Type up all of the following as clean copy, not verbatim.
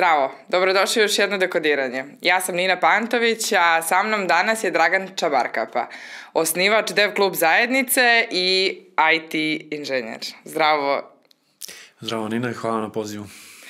Zdravo, dobrodošli u još jedno dekodiranje. Ja sam Nina Pantović, a sa mnom danas je Dragan Čabarkapa, osnivač Dev Klub zajednice i IT inženjer. Zdravo. Zdravo Nina i hvala na pozivu.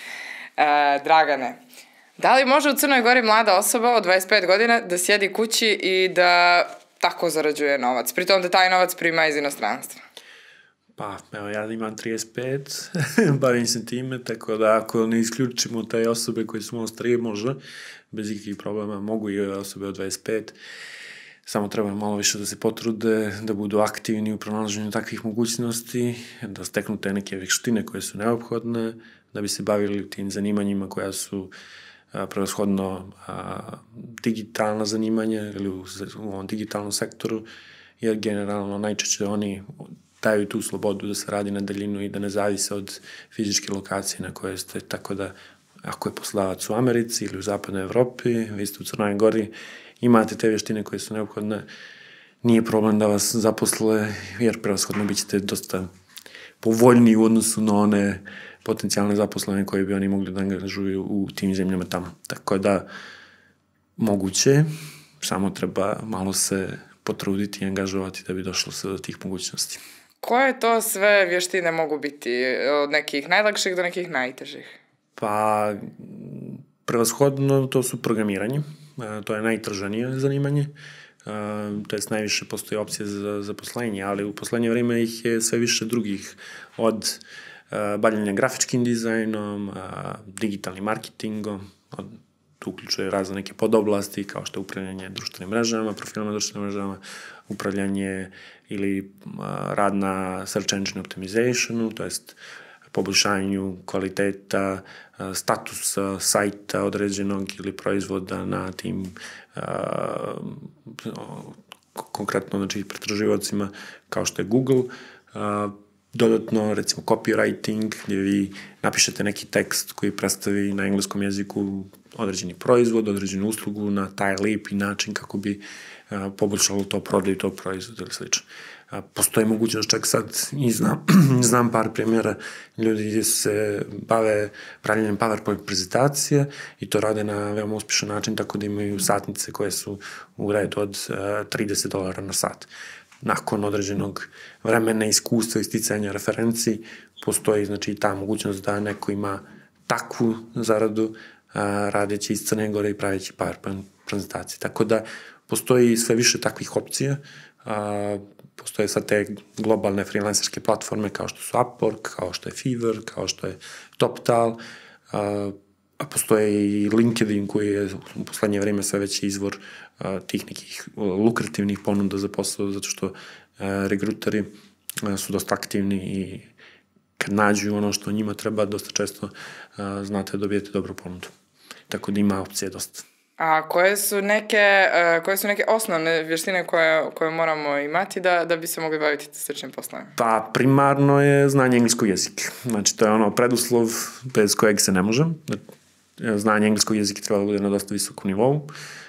Dragane, da li može u Crnoj Gori mlada osoba od 25 godina da sjedi kući i da tako zarađuje novac, pritom da taj novac prima iz inostranstva? Pa, evo, ja imam 35, bavim se time, tako da ako ne isključimo te osobe koje su malo starije, može, bez ikakvih problema, mogu i osobe od 25, samo treba malo više da se potrude, da budu aktivni u pronalaženju takvih mogućnosti, da steknu te neke veštine koje su neophodne, da bi se bavili tim zanimanjima koja su prevashodno digitalna zanimanja ili u ovom digitalnom sektoru, jer generalno najčešće oni daju tu slobodu da se radi na daljinu i da ne zavise od fizičke lokacije na koje ste, tako da ako je poslodavac u Americi ili u zapadnoj Evropi, vi ste u Crnoj Gori, imate te vještine koje su neophodne, nije problem da vas zaposle, jer prevashodno bit ćete dosta povoljniji u odnosu na one potencijalne zaposlene koje bi oni mogli da angažuju u tim zemljama tamo. Tako da, moguće, samo treba malo se potruditi i angažovati da bi došlo se do tih mogućnosti. Koje to sve vještine mogu biti? Od nekih najlakših do nekih najtežih? Pa, prevashodno to su programiranje. To je najtraženije zanimanje. To jest najviše postoji opcije za zaposlenje, ali u poslednje vreme ih je sve više drugih, od bavljenja grafičkim dizajnom, digitalnim marketingom, tu uključuje razne neke podoblasti kao što je upravljanje društvenim mrežama, profilima društvenim mrežama, upravljanje ili rad na search engine optimizationu, to jest poboljšanju kvaliteta, statusa sajta određenog ili proizvoda na tim konkretno znači pretraživaocima kao što je Google. Dodatno, recimo, copywriting, gdje vi napišete neki tekst koji predstavi na engleskom jeziku određeni proizvod, određenu uslugu na taj lepi način kako bi poboljšalo to prodaju tog proizvoda ili slično. Postoji mogućnost, čak sad i znam par primjera ljudi gdje se bave pravljenjem PowerPoint prezentacije i to rade na veoma uspješan način, tako da imaju satnice koje su u redu od $30 na sat. Nakon određenog vremena, iskustva i sticanja referenci, postoji znači ta mogućnost da neko ima takvu zaradu radeći iz Crne Gore i praveći PowerPoint prezentacije. Tako da postoji sve više takvih opcija. Postoje sad te globalne freelancerske platforme kao što su Upwork, kao što je Fiverr, kao što je TopTal, a postoje i LinkedIn koji je u poslednje vreme sve veći izvor tih nekih lukrativnih ponuda za posao, zato što regruteri su dosta aktivni i kad nađu ono što njima treba, dosta često znate da dobijete dobru ponudu. Tako da ima opcije dosta. A koje su neke osnovne vještine koje moramo imati da bi se mogli baviti sličnim poslovima? Pa, primarno je znanje engleskog jezika. Znači, to je ono preduslov bez kojeg se ne može. Znanje engleskog jezika treba da bude na dosta visokom nivou.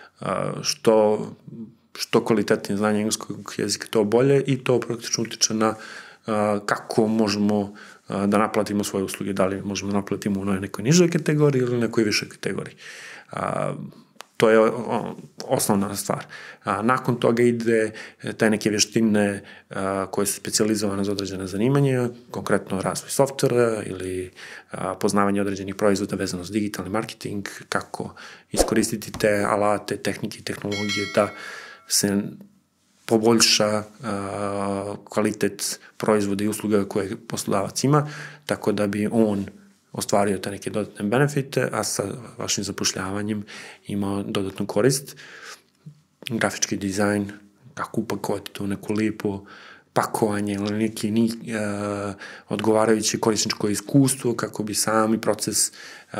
Što kvalitetnije znanje engleskog jezika, to bolje i to praktično utiče na kako možemo da naplatimo svoje usluge, da li možemo da naplatimo u nekoj nižoj kategoriji ili nekoj višoj kategoriji. To je osnovna stvar. Nakon toga ide te neke vještine koje su specijalizovane za određene zanimanje, konkretno razvoj softvera ili poznavanje određenih proizvoda vezano za digitalni marketing, kako iskoristiti te alate, tehnike i tehnologije da se poboljša kvalitet proizvoda i usluga koje poslodavac ima, tako da bi on ostvario te neke dodatne benefite, a sa vašim zapošljavanjem imao dodatnu korist. Grafički dizajn, kako upakovati to u neku lipu pakovanje ili neki odgovarajuće korisničko iskustvo, kako bi sami proces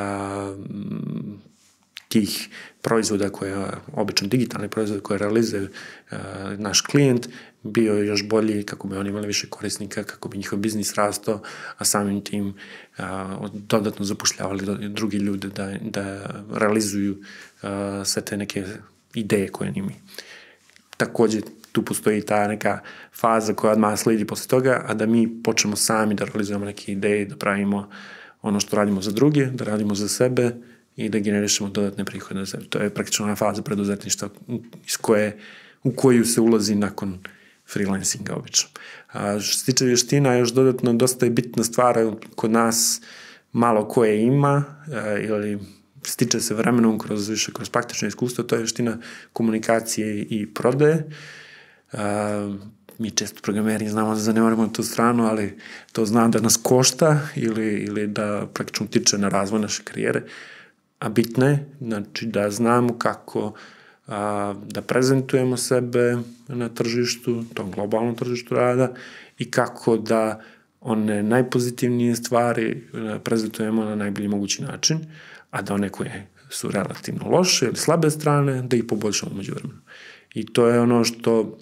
tih proizvoda obično digitalni proizvod koje realizuje naš klijent, bio još bolji, kako bi oni imali više korisnika, kako bi njihov biznis rastao, a samim tim dodatno zapošljavali drugi ljude da realizuju sve te neke ideje koje imaju. Također, tu postoji ta neka faza koja odmah sledi posle toga, a da mi počnemo sami da realizujemo neke ideje, da pravimo ono što radimo za druge, da radimo za sebe i da generišemo dodatne prihode. To je praktično ona faza preduzetništva u koju se ulazi nakon freelancinga obično. Što se tiče vještina, još dodatno dosta je bitna stvar kod nas malo koje ima ili stiče se vremenom kroz praktično iskustvo, to je vještina komunikacije i prodaje. Mi često programeri znamo da zanemarimo tu stranu, ali to zna da nas košta ili da praktično utiče na razvoj naše karijere. A bitno je, znači, da znamo kako da prezentujemo sebe na tržištu, tom globalnom tržištu rada i kako da one najpozitivnije stvari prezentujemo na najbolji mogući način, a da one koje su relativno loše ili slabe strane, da ih poboljšamo među vremenu. I to je ono što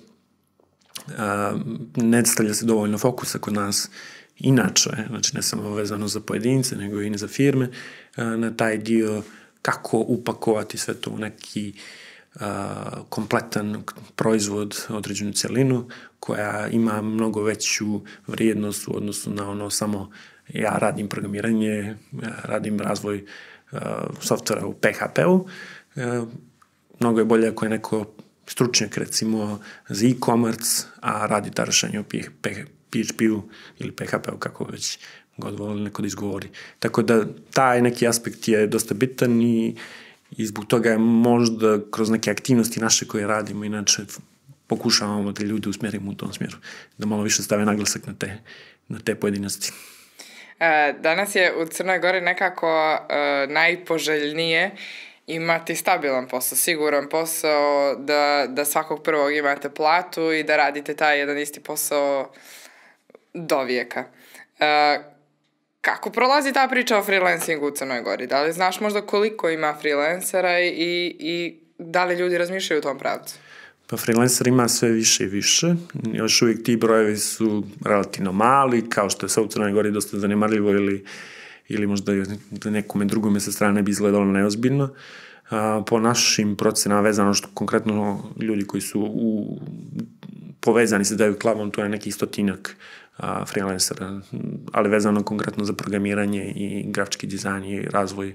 ne stavlja se dovoljno fokusa kod nas inače, znači ne samo vezano za pojedince, nego i za firme, na taj dio kako upakovati sve to u neki kompletan proizvod, određenu celinu koja ima mnogo veću vrijednost u odnosu na ono samo ja radim programiranje, radim razvoj softvera u PHP-u. Mnogo je bolje ako je neko stručnjak recimo za e-commerce, a radi ta rešenja u PHP-u ili PHP-u, kako već god voli neko da izgovori. Tako da taj neki aspekt je dosta bitan i zbog toga je možda kroz neke aktivnosti naše koje radimo, inače pokušavamo da ljude usmjerimo u tom smjeru, da malo više stave naglasak na te pojedinosti. Danas je u Crnoj Gori nekako najpoželjnije imati stabilan posao, siguran posao, da svakog prvog imate platu i da radite taj jedan isti posao do vijeka. Kako prolazi ta priča o freelancingu u Crnoj Gori? Da li znaš možda koliko ima freelancera i da li ljudi razmišljaju u tom pravcu? Pa freelancer ima sve više i više. Još uvijek ti brojevi su relativno mali, kao što je sve u Crnoj Gori dosta zanemarljivo ili možda nekome drugome sa strane bi izgledalo neozbiljno. Po našim procenama vezano što konkretno ljudi koji su povezani sa Devil Clubom, to je neki 100-tinjak freelancera, ali vezano konkretno za programiranje i grafički dizajn i razvoj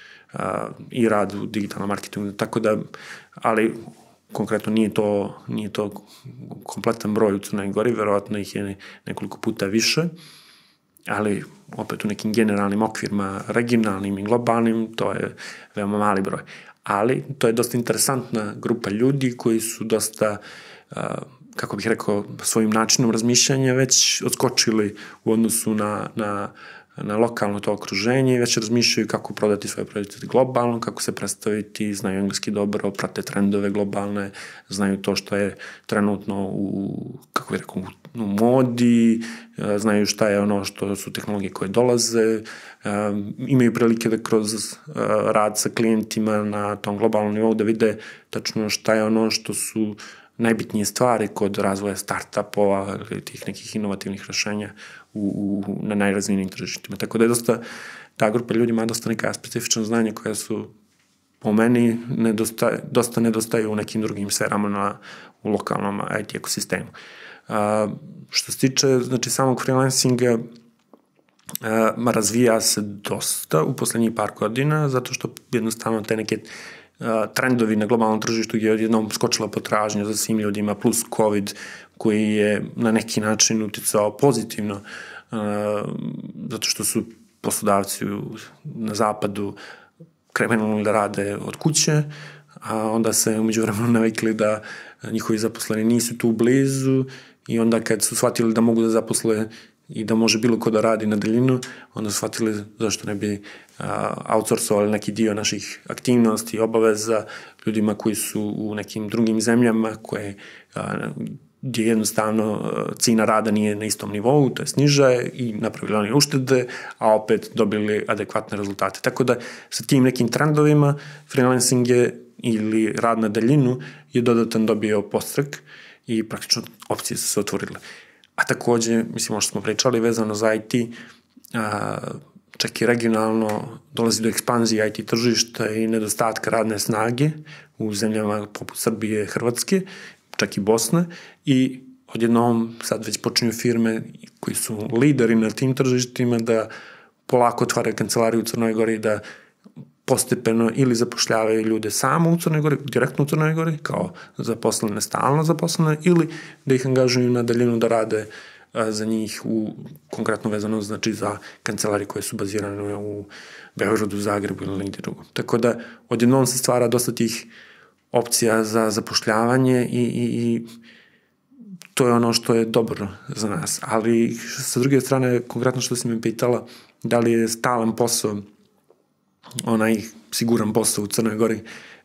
i rad u digitalnom marketingu. Tako da, ali konkretno nije to kompletan broj u Crnoj Gori, verovatno ih je nekoliko puta više, ali opet u nekim generalnim okvirima, regionalnim i globalnim, to je veoma mali broj. Ali to je dosta interesantna grupa ljudi koji su dosta, kako bih rekao, svojim načinom razmišljanja već odskočili u odnosu na lokalno to okruženje i već razmišljaju kako prodati svoje proizvode globalno, kako se predstaviti, znaju engleski dobro, prate trendove globalne, znaju to što je trenutno u modi, znaju šta je ono što su tehnologije koje dolaze, imaju prilike da kroz rad sa klijentima na tom globalnom nivou da vide tačno šta je ono što su najbitnije stvari kod razvoja start-upova ili tih nekih inovativnih rešenja na najrazvijenijim tržištima. Tako da je ta grupa ljudi ima dosta neka specifična znanja koja su po meni dosta nedostaju u nekim drugim sferama u lokalnom IT ekosistemu. Što se tiče samog freelancinga, razvija se dosta u poslednjih par godina, zato što jednostavno te neke trendovi na globalnom tržištu gdje je odjednom skočila potražnja za svim ljudima, plus COVID koji je na neki način uticao pozitivno, zato što su poslodavci na zapadu krenuli da rade od kuće, a onda se umeđu vremenu navikli da njihovi zaposleni nisu tu blizu i onda kad su shvatili da mogu da zaposle i da može bilo ko da radi na daljinu, onda su shvatili zašto ne bi outsourcovali neki dio naših aktivnosti i obaveza ljudima koji su u nekim drugim zemljama gdje jednostavno cijena rada nije na istom nivou, to je niža i napravili oni uštede, a opet dobili adekvatne rezultate. Tako da sa tim nekim trendovima freelancing je ili rad na daljinu je dodatan dobio podstrek i praktično opcije su se otvorile. A takođe, mislim, ono što smo pričali vezano za IT, čak i regionalno dolazi do ekspanzije IT tržišta i nedostatka radne snage u zemljama poput Srbije, Hrvatske, čak i Bosne, i odjednom sad već počinju firme koji su lideri na tim tržištima da polako otvaraju kancelariju u Crnoj Gori, da postepeno ili zapošljavaju ljude samo u Crnoj Gori, direktno u Crnoj Gori, kao zaposlene, stalno zaposlene, ili da ih angažuju na daljinu da rade za njih konkretno vezano znači za kancelarije koje su bazirane u Beogradu, Zagrebu ili negdje drugo. Tako da odjednom se stvara dosta tih opcija za zapošljavanje i to je ono što je dobro za nas. Ali sa druge strane, konkretno što si me pitala, da li je stalan posao, onaj siguran posao u Crnoj Gori,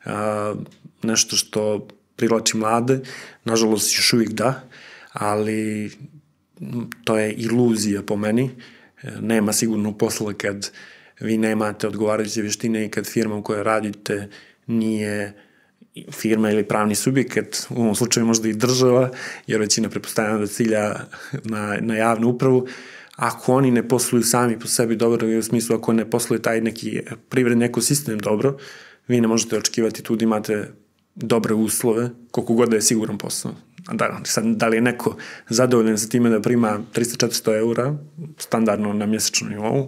nešto što privlači mlade, nažalost još uvijek da, ali to je iluzija po meni. Nema sigurno posla kad vi nemate odgovarajuće vještine i kad firma u kojoj radite nije firma ili pravni subjekat, u ovom slučaju možda i država, jer većina pretpostavljena da cilja na javnu upravu. Ako oni ne posluju sami po sebi dobro, u smislu ako ne posluje taj neki privredni ekosistem dobro, vi ne možete očekivati tu da imate dobre uslove, koliko god da je siguran posao. Da li je neko zadovoljan sa time da prima 300-400 eura, standardno na mjesečnom nivou,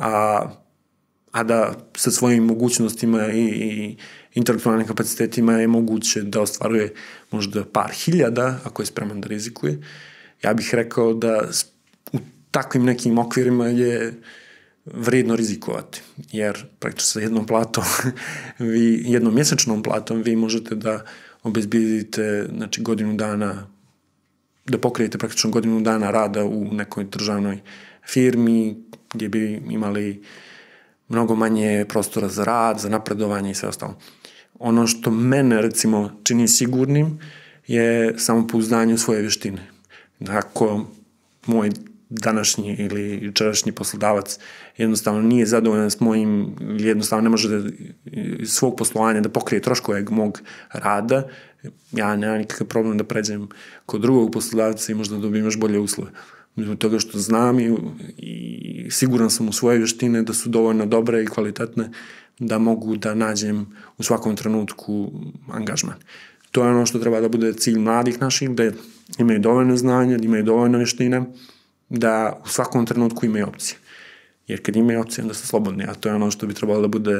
a da sa svojim mogućnostima i intelektualnim kapacitetima je moguće da ostvaruje možda par hiljada, ako je spreman da rizikuje. Ja bih rekao da u takvim nekim okvirima je vrijedno rizikovati, jer praktično sa jednom platom, jednom mjesečnom platom vi možete da obezbijedite znači, godinu dana, da pokrijete praktično godinu dana rada u nekoj državnoj firmi gdje bi imali mnogo manje prostora za rad, za napredovanje i sve ostalo. Ono što mene recimo čini sigurnim je samopouzdanje u svoje vještine. Ako moj današnji ili jučerašnji poslodavac jednostavno nije zadovoljan s mojim, jednostavno ne može iz svog poslovanja da pokrije troškove mog rada, ja nemam nikakav problem da pređem kod drugog poslodavca i možda dobijem još bolje uslove. Zbog toga što znam i siguran sam u svoje vještine da su dovoljno dobre i kvalitetne da mogu da nađem u svakom trenutku angažman. To je ono što treba da bude cilj mladih naših, da imaju dovoljno znanja, da imaju dovoljno vještine, da u svakom trenutku imaju opcije. Jer kad imaju opcije, onda su slobodni, a to je ono što bi trebalo da bude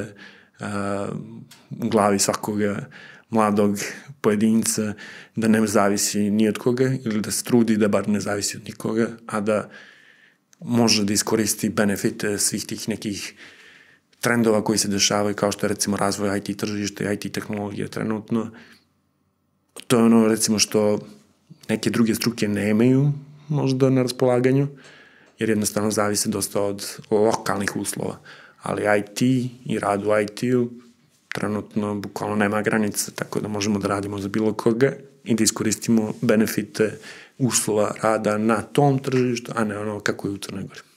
u glavi svakoga mladog pojedinca, da ne zavisi ni od koga ili da se trudi da bar ne zavisi od nikoga, a da može da iskoristi benefite svih tih nekih trendova koji se dešavaju, kao što je recimo razvoj IT tržišta i IT tehnologije trenutno. To je ono recimo što neke druge struke nemaju možda na raspolaganju, jer jednostavno zavise dosta od lokalnih uslova. Ali IT i rad u IT-u trenutno bukvalno nema granica, tako da možemo da radimo za bilo koga i da iskoristimo benefite uslova rada na tom tržištu, a ne ono kako je u Crnoj Gori.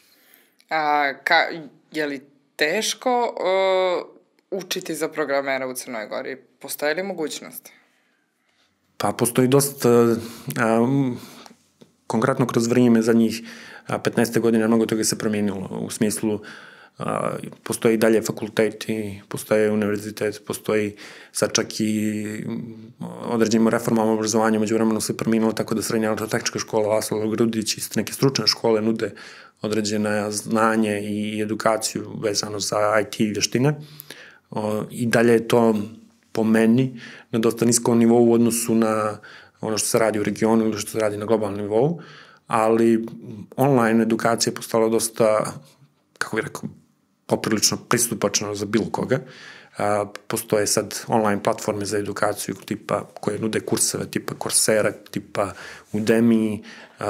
Je li teško učiti za programera u Crnoj Gori? Postoje li mogućnosti? Pa postoji dosta, konkretno kroz vrijeme zadnjih 15 godina mnogo toga se promijenilo u smislu postoji dalje fakulteti, postoje univerzitet, postoji sad čak i određenim reformama obrazovanja, među vremenu se promijenilo tako da srednja elektrotehnička škola Laslo Grudić i neke stručne škole nude određene znanje i edukaciju vezano za IT vještine. I dalje je to po meni na dosta niskom nivou u odnosu na ono što se radi u regionu ili što se radi na globalnom nivou, ali online edukacija je postala dosta, kako bih rekao, poprilično pristupačno za bilo koga. Postoje sad online platforme za edukaciju tipa koje nude kurseve tipa Coursera, tipa Udemy,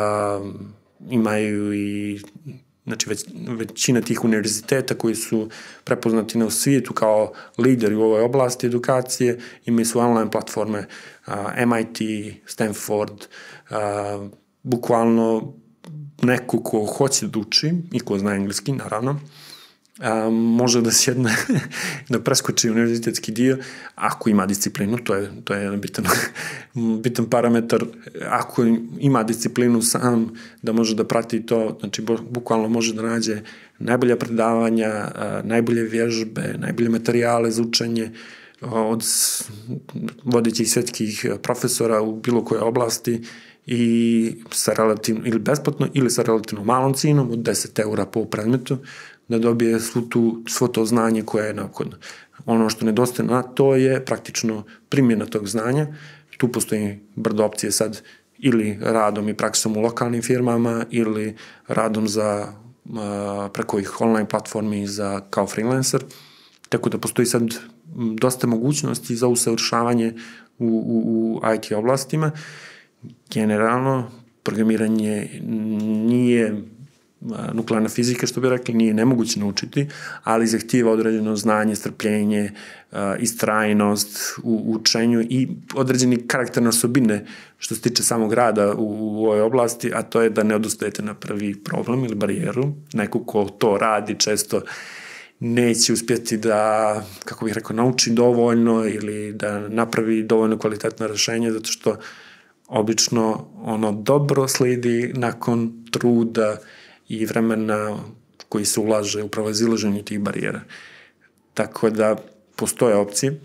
imaju i znači većina tih univerziteta koji su prepoznati na svijetu kao lideri u ovoj oblasti edukacije, imaju su online platforme MIT, Stanford, bukvalno neko ko hoće da uči i ko zna engleski, naravno, može da sjedne, da preskoči univerzitetski dio, ako ima disciplinu, to je jedan bitan parametar, ako ima disciplinu sam da može da prati to, znači bukvalno može da nađe najbolja predavanja, najbolje vježbe, najbolje materijale za učenje od vodećih svjetskih profesora u bilo koje oblasti i sa relativno, ili besplatno, ili sa relativno malom cijenom od 10 € po predmetu, da dobije svo to znanje koje je neophodno. Ono što nedostaje na to je praktično primjena tog znanja. Tu postoji brdo opcije sad ili radom i praksom u lokalnim firmama ili radom preko ih online platformi kao freelancer. Tako da postoji sad dosta mogućnosti za usavršavanje u IT oblastima. Generalno, programiranje nije nuklearna fizika, što bi rekli, nije nemoguće naučiti, ali zahtijeva određeno znanje, strpljenje, istrajnost u učenju i određeni karakterne osobine što se tiče samog rada u ovoj oblasti, a to je da ne odustajete na prvi problem ili barijeru. Neko ko to radi često neće uspjeti da, kako bih rekao, nauči dovoljno ili da napravi dovoljno kvalitetno rešenje, zato što obično ono dobro sledi nakon truda i vremena koji se ulaže u prevazilaženje tih barijera. Tako da postoje opcije.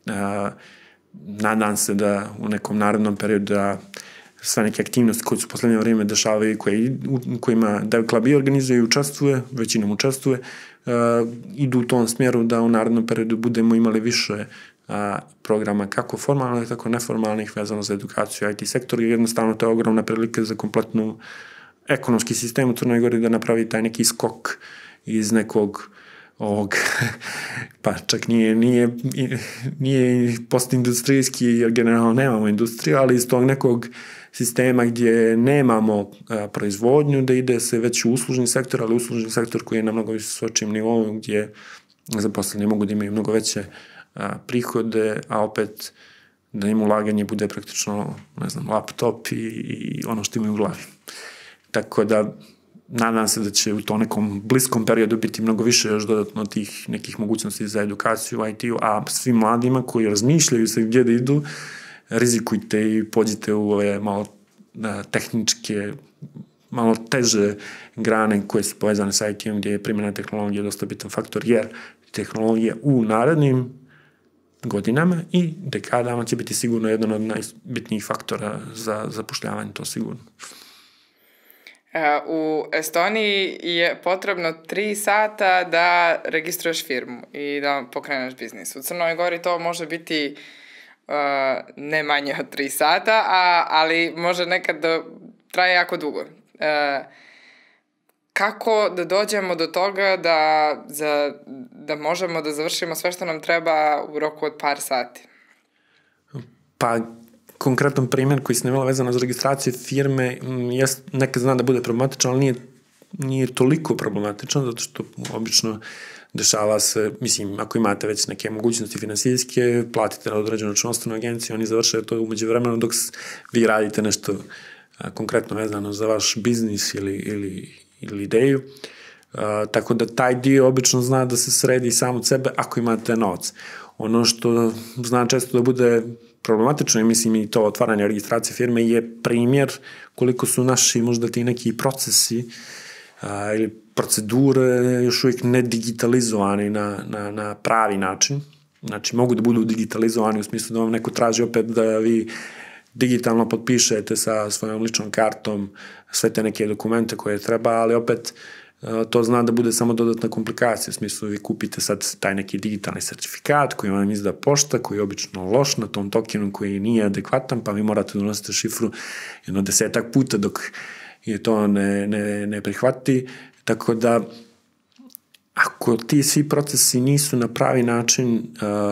Nadam se da u nekom narednom periodu da sve neke aktivnosti koje su u poslednje vrijeme dešavaju, kojima Dev Club i organizuje i učestvuje, većinom učestvuje, idu u tom smjeru da u narednom periodu budemo imali više programa kako formalnih, tako neformalnih vezano za edukaciju IT sektor, jer jednostavno to je ogromna prilika za kompletnu ekonomski sistem u Crnoj Gori da napravi taj neki skok iz nekog ovog, pa čak nije postindustrijski, jer generalno nemamo industriju, ali iz tog nekog sistema gdje nemamo proizvodnju, da ide se već u uslužni sektor, ali uslužni sektor koji je na mnogo visočim nivou, gdje zaposleni mogu da imaju mnogo veće prihode, a opet da im ulaganje bude praktično, ne znam, laptop i ono što imaju u glavi. Tako da nadam se da će u tom nekom bliskom periodu biti mnogo više još dodatno tih nekih mogućnosti za edukaciju u IT-u, a svim mladima koji razmišljaju se gdje da idu, rizikujte i pođite u ove malo tehničke, malo teže grane koje su povezane sa IT-om, gdje je primjena tehnologije dosta bitan faktor, jer tehnologija u narednim godinama i dekadama će biti sigurno jedan od najbitnijih faktora za zapošljavanje, to sigurno. U Estoniji je potrebno 3 sata da registruješ firmu i da pokreneš biznis. U Crnoj Gori to može biti ne manje od 3 sata, ali može nekad da traje jako dugo. Kako da dođemo do toga da možemo da završimo sve što nam treba u roku od par sati? Pa, konkretan primjer koji se nemala vezano za registraciju firme, nekad zna da bude problematičan, ali nije toliko problematičan, zato što obično dešava se, mislim, ako imate već neke mogućnosti finansijske, platite na određenu računovodstvenu agenciju, oni završaju to umeđu vremena dok vi radite nešto konkretno vezano za vaš biznis ili ideju. Tako da taj dio obično zna da se sredi sam od sebe ako imate novac. Ono što zna često da bude problematično, i mislim i to otvaranje registracije firme, je primjer koliko su naši možda ti neki procesi ili procedure još uvijek ne digitalizovani na pravi način. Znači, mogu da budu digitalizovani u smislu da vam neko traži opet da vi digitalno potpišete sa svojom ličnom kartom sve te neke dokumente koje treba, ali opet to zna da bude samo dodatna komplikacija, u smislu vi kupite sad taj neki digitalni sertifikat koji vam izda pošta, koji je obično loš na tom tokenu koji nije adekvatan, pa vi morate donositi šifru 10 puta dok je to ne prihvati, tako da ako ti svi procesi nisu na pravi način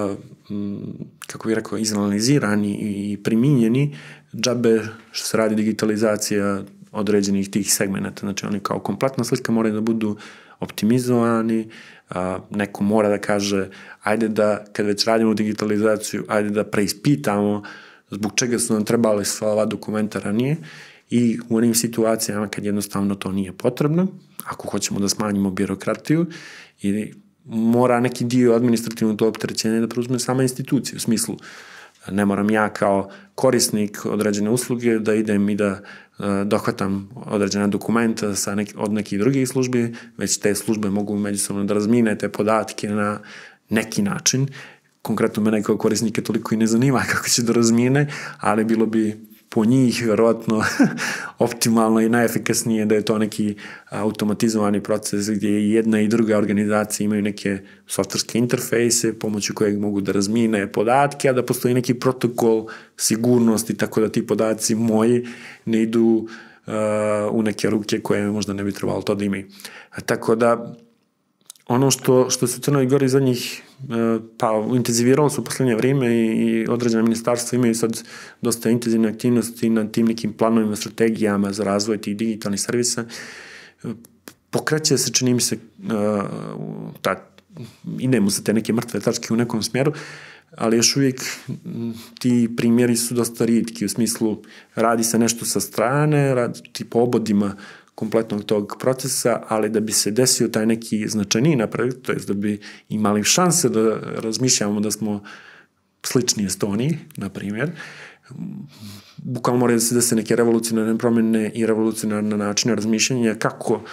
kako bih rekao, izanalizirani i primijenjeni, džabe što se radi digitalizacija određenih tih segmenta. Znači, oni kao kompletna slika moraju da budu optimizovani, neko mora da kaže, ajde da, kad već radimo digitalizaciju, ajde da preispitamo zbog čega su nam trebali sva ova dokumenta ranije i u onim situacijama kad jednostavno to nije potrebno, ako hoćemo da smanjimo birokratiju i mora neki dio administrativnog to opterećenja da preuzme sama institucija, u smislu ne moram ja kao korisnik određene usluge da idem i da dohvatam određena dokumenta od nekih drugih službi, već te službe mogu međusobno da razmine te podatke na neki način. Konkretno mene kao korisnike toliko i ne zanima kako će da razmine, ali bilo bi po njih vjerojatno optimalno i najefikasnije da je to neki automatizovani proces gdje jedna i druga organizacija imaju neke softverske interfejse pomoću kojeg mogu da razmine podatke, a da postoji neki protokol sigurnosti tako da ti podaci moji ne idu u neke ruke koje možda ne bi trebalo to da imaju. Tako da ono što se u Crnoj Gori zadnjih intenziviralo su u poslednje vrijeme i određene ministarstva imaju sad dosta intenzivne aktivnosti na tim nekim planovima, strategijama za razvoj tih digitalnih servisa. Pokreće se, čini mi se, idemo sa te neke mrtve tačke u nekom smjeru, ali još uvijek ti primjeri su dosta rijetki, u smislu radi se nešto sa strane, radi ti po obodima kompletnog tog procesa, ali da bi se desio taj neki značajniji napraviti, to je da bi imali šanse da razmišljamo da smo slični Estoniji, na primjer, bukvalno moraju da se dese neke revolucionarne promjene i revolucionarne načine razmišljanja kako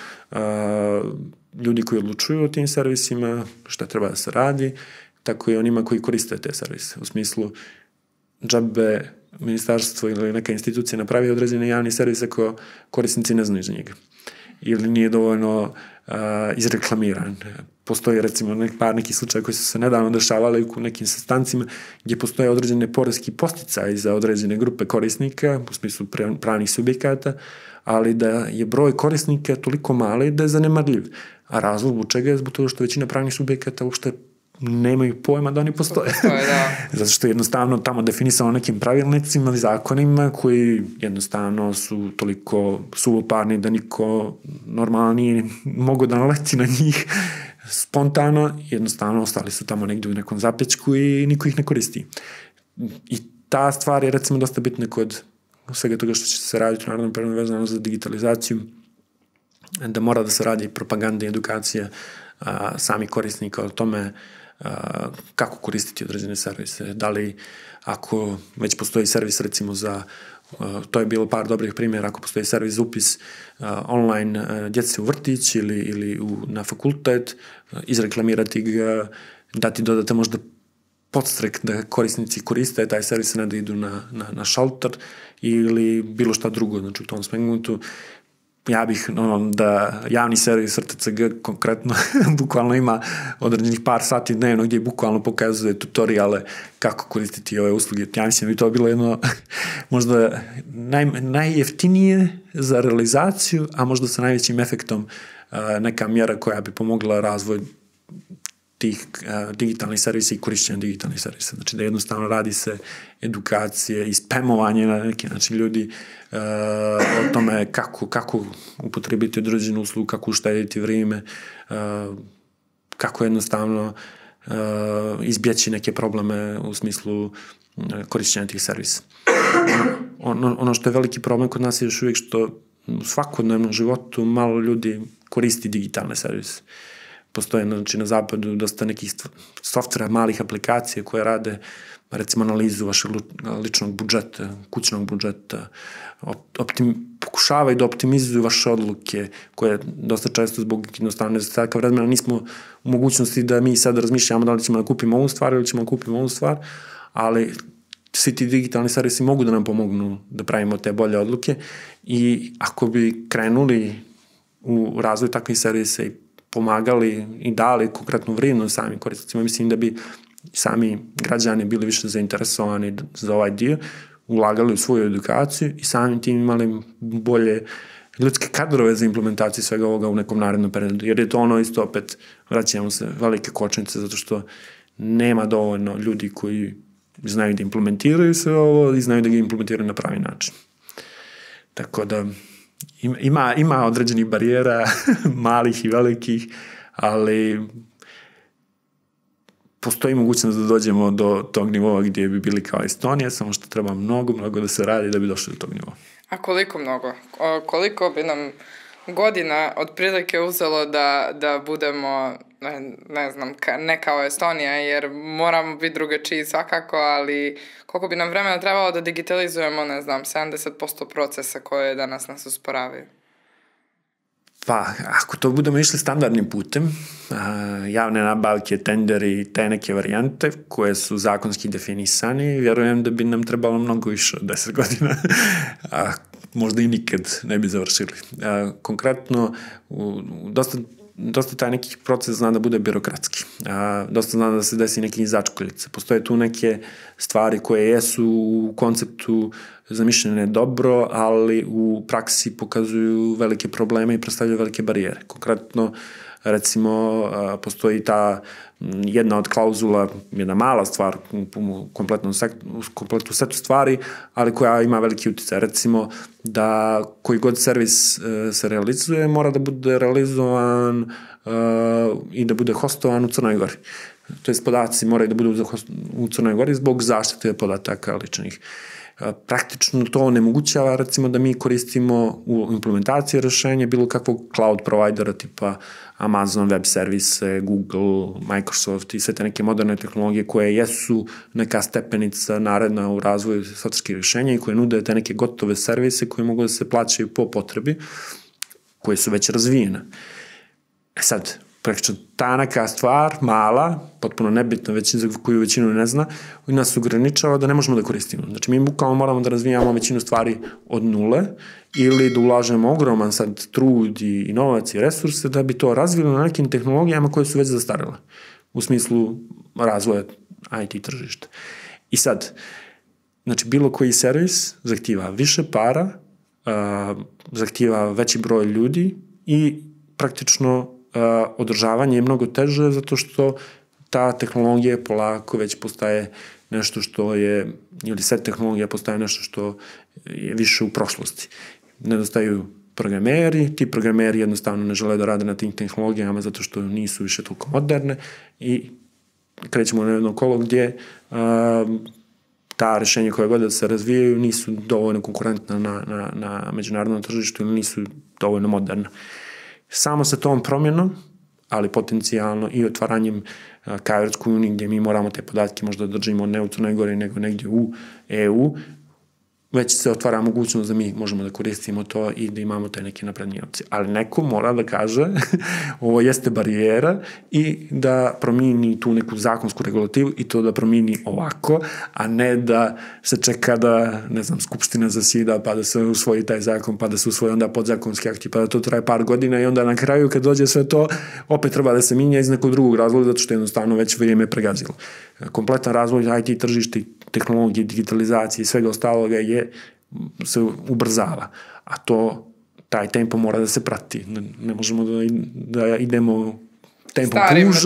ljudi koji odlučuju o tim servisima, šta treba da se radi, tako i onima koji koriste te servise. U smislu, džabe ministarstvo ili neka institucija napravi određene javni servise koje korisnici ne znaju za njega. Ili nije dovoljno izreklamiran. Postoji recimo par nekih slučaja koji su se nedavno dešavali u nekim sastancima gdje postoje određene poreski posticaji za određene grupe korisnika, u smislu pravnih subjekata, ali da je broj korisnika toliko mali da je zanemarljiv. A razlog zbog čega je zbog toga što većina pravnih subjekata uopšte nemaju pojma da oni postoje. Zato što je jednostavno tamo definisano nekim pravilnicima i zakonima koji jednostavno su toliko suvoparni da niko normalno nije mogo da naleti na njih spontano. Jednostavno ostali su tamo negdje u nekom zapečku i niko ih ne koristi. I ta stvar je recimo dosta bitna kod svega toga što će se raditi u narednom periodu vezano za digitalizaciju, da mora da se radi propaganda i edukacija sami korisnika o tome kako koristiti određene servise. Da li ako već postoji servis recimo za, to je bilo par dobrih primjera, ako postoji servis za upis online djece u vrtić ili na fakultet, izreklamirati ga, dati dodate možda podstrek da korisnici koriste taj servis, ne da idu na šalter ili bilo šta drugo. Znači u tom segmentu ja bih da javni servis RTCG konkretno bukvalno ima određenih par sati dnevno gdje bukvalno pokazuje tutoriale kako koristiti ove usluge. Ja mislim da bi to bilo jedno možda najjeftinije za realizaciju, a možda sa najvećim efektom neka mjera koja bi pomogla razvoj tih digitalnih servisa i korišćenja digitalnih servisa. Znači da jednostavno radi se edukacije i spamovanje na neki način ljudi o tome kako upotrebiti određenu uslugu, kako uštediti vrijeme, kako jednostavno izbjeći neke probleme u smislu korišćenja tih servisa. Ono što je veliki problem kod nas je još uvijek što u svakodnevnom životu malo ljudi koristi digitalne servise. Postoje znači, na zapadu dosta nekih softvera, malih aplikacija koje rade recimo analizu vašeg ličnog budžeta, kućnog budžeta, pokušavaju da optimizuju vaše odluke koje dosta često zbog jednostavne nedostatka vremena nismo u mogućnosti da mi sad razmišljamo da li ćemo da kupimo ovu stvar ili ćemo da kupimo ovu stvar, ali svi ti digitalni servisi mogu da nam pomognu da pravimo te bolje odluke i ako bi krenuli u razvoj takvih servisa i pomagali i dali konkretnu vrijednost samim korisnicima, mislim da bi sami građani bili više zainteresovani za ovaj dio, ulagali u svoju edukaciju i samim tim imali bolje ljudske kadrove za implementaciju svega ovoga u nekom narednom periodu. Jer je to ono isto opet, vraćamo se, velike kočnice, zato što nema dovoljno ljudi koji znaju da implementiraju sve ovo i znaju da ga implementiraju na pravi način. Tako da ima određenih barijera, malih i velikih, ali postoji mogućnost da dođemo do tog nivoa gdje bi bili kao Estonija, samo što treba mnogo da se radi da bi došli do tog nivoa. A koliko mnogo? Koliko bi nam godina otprilike uzelo da budemo, ne znam, ne kao Estonija, jer moramo biti drugačiji svakako, ali koliko bi nam vremena trebalo da digitalizujemo, ne znam, 70% procesa koje danas nas usporavaju? Pa, ako to budemo išli standardnim putem, javne nabavke, tenderi, te neke varijante koje su zakonski definisani, vjerujem da bi nam trebalo mnogo više od 10 godina, a možda i nikad ne bi završili. Konkretno, dosta taj neki proces zna da bude birokratski. Dosta zna da se desi neki začkoljice. Postoje tu neke stvari koje jesu u konceptu zamišljene dobro, ali u praksi pokazuju velike probleme i predstavljaju velike barijere. Konkretno, recimo, postoji ta jedna od klauzula, jedna mala stvar u kompletnom setu stvari, ali koja ima veliki uticaj. Recimo, da koji god servis se realizuje, mora da bude realizovan i da bude hostovan u Crnoj Gori. To jest podaci moraju da budu u Crnoj Gori zbog zaštite podataka ličnih. Praktično to onemogućava, recimo, da mi koristimo u implementaciji rešenja bilo kakvog cloud providera tipa Amazon Web Service, Google, Microsoft i sve te neke moderne tehnologije koje jesu neka stepenica naredna u razvoju softverskih rešenja i koje nude te neke gotove servise koje mogu da se plaćaju po potrebi, koje su već razvijene. Sad, praktično ta neka stvar, mala, potpuno nebitna, za koju većinu ne zna, nas ograničava da ne možemo da koristimo. Znači, mi bukvalno moramo da razvijamo većinu stvari od nule ili da ulažemo ogroman sad trud i novac i resurse da bi to razvili na nekim tehnologijama koje su već zastarele u smislu razvoja IT tržišta. I sad, znači, bilo koji servis zahtijeva više para, zahtijeva veći broj ljudi i praktično održavanje je mnogo teže zato što ta tehnologija polako već postaje nešto što je, ili set tehnologija postaje nešto što je više u prošlosti. Nedostaju programeri, ti programeri jednostavno ne žele da rade na tim tehnologijama zato što nisu više toliko moderne i krećemo na jedno kolo gdje ta rešenja koje god da se razvijaju nisu dovoljno konkurentna na međunarodnom tržištu ili nisu dovoljno moderna. Samo sa tom promjenom, ali potencijalno i otvaranjem ka Evropskoj uniji gdje mi moramo te podatke možda držimo ne u Crnoj Gori nego negdje u EU, već se otvara mogućnost da mi možemo da koristimo to i da imamo te neke naprednije opcije. Ali neko mora da kaže ovo jeste barijera i da promijeni tu neku zakonsku regulativu i to da promijeni ovako, a ne da se čeka da, ne znam, Skupština zasjeda pa da se usvoji taj zakon, pa da se usvoji onda podzakonski akti, pa da to traje par godina i onda na kraju kad dođe sve to, opet treba da se minja iz nekog drugog razloga zato što jednostavno već vrijeme pregazilo. Kompletan razvoj IT tržišta, tehnologije, digitalizacije i svega ostaloga se ubrzava. A taj tempo mora da se prati. Ne možemo da idemo tempo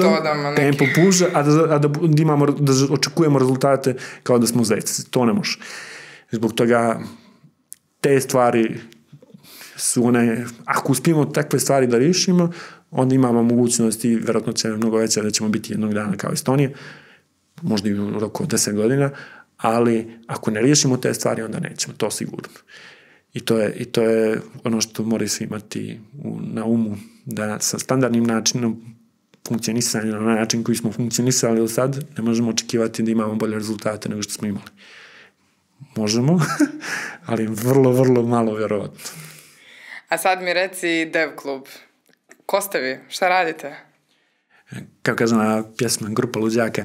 puža, a da očekujemo rezultate kao da smo zajci. To ne može. Zbog toga te stvari su one, ako uspijemo takve stvari da riješimo, onda imamo mogućnost i vjerojatno će mnogo veća da ćemo biti jednog dana kao Estonija, možda i u roku od 10 godina, ali ako ne riješimo te stvari, onda nećemo, to sigurno. I to je ono što moraju svi imati na umu, da sa standardnim načinom funkcionisanja na način koji smo funkcionisali do sad, ne možemo očekivati da imamo bolje rezultate nego što smo imali. Možemo, ali vrlo, vrlo malo vjerovatno. A sad mi reci Dev Klub. Ko ste vi? Šta radite? Kao kažem na pjesma Grupa luđaka.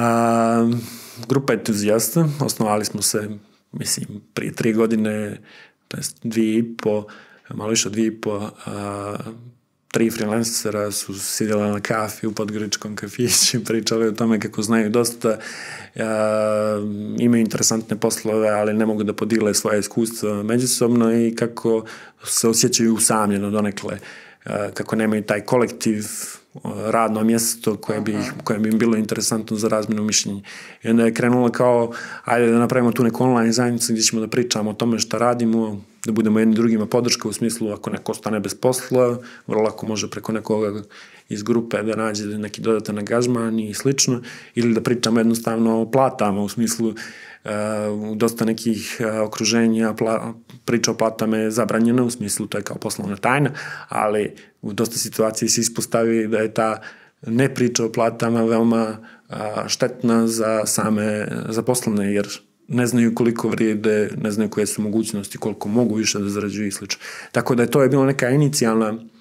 Grupa entuzijasta. Osnovali smo se, mislim, prije 3 godine, to je 2,5, malo više od 2,5, 3 freelancera su sjedila na kafi u Podgoričkom kafiću, pričali o tome kako znaju dosta, imaju interesantne poslove, ali ne mogu da podile svoje iskustva međusobno i kako se osjećaju usamljeno donekle, kako nemaju taj kolektiv, radno mjesto koje bi im bilo interesantno za razmjenu mišljenja. I onda je krenulo kao, ajde da napravimo tu neku online zajednicu gdje ćemo da pričamo o tome šta radimo, da budemo jedni drugima podrška u smislu ako neko ostane bez posla, vrlo lako može preko nekoga iz grupe da nađe neki dodatan angažman i slično, ili da pričamo jednostavno o platama u smislu u dosta nekih okruženja priča o platama je zabranjena, u smislu to je kao poslovna tajna, ali u dosta situacije se ispostavi da je ta ne priča o platama veoma štetna za same zaposlene, jer ne znaju koliko vrijede, ne znaju koje su mogućnosti, koliko mogu više da zarađuju i slično. Tako da to je bila neka inicijalna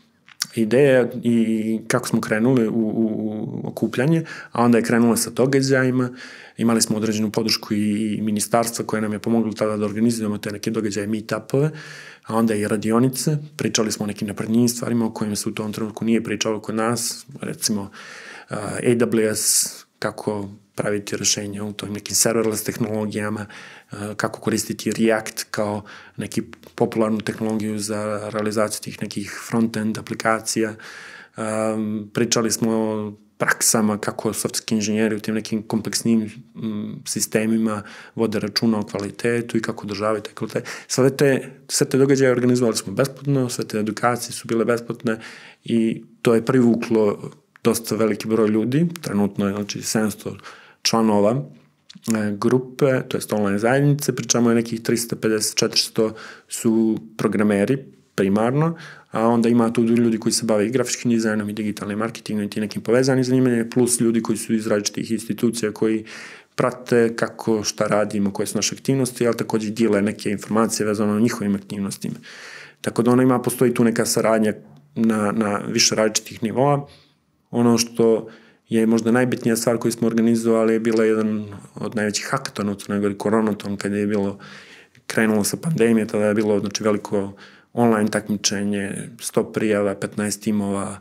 ideja i kako smo krenuli u okupljanje, a onda je krenula sa događajima. Imali smo određenu podršku i ministarstva koje nam je pomoglo tada da organizujemo te neke događaje, meet-upove, a onda i radionice. Pričali smo o nekim naprednijim stvarima o kojima se u tom trenutku nije pričalo kod nas, recimo AWS, kako praviti rešenje u tom nekim serverless tehnologijama, kako koristiti React kao neki popularnu tehnologiju za realizaciju tih nekih front-end aplikacija. Pričali smo o praksama kako softski inženjeri u tim nekim kompleksnim sistemima vode računa o kvalitetu i kako održavaju taj kvalitet. Sve te događaje organizovali smo besplatno, sve te edukacije su bile besplatne i to je privuklo dosta veliki broj ljudi, trenutno je 700 članova grupe, to je online zajednice, pričamo je nekih 350-400 su programeri primarno, a onda ima tu ljudi koji se bave i grafičkim dizajnom i digitalnim marketingom i ti nekim povezanim zanimanjima, plus ljudi koji su iz različitih institucija koji prate kako, šta radimo, koje su naše aktivnosti, ali takođe dijele neke informacije vezano o njihovim aktivnostima. Tako da postoji tu neka saradnja na više različitih nivoa. Ono što je možda najbitnija stvar koju smo organizovali je bila jedan od najvećih hakatona u Crnoj Gori, Koronaton, kada je krenulo sa pandemije, tada je bilo veliko online takmičenje, 100 prijava, 15 timova,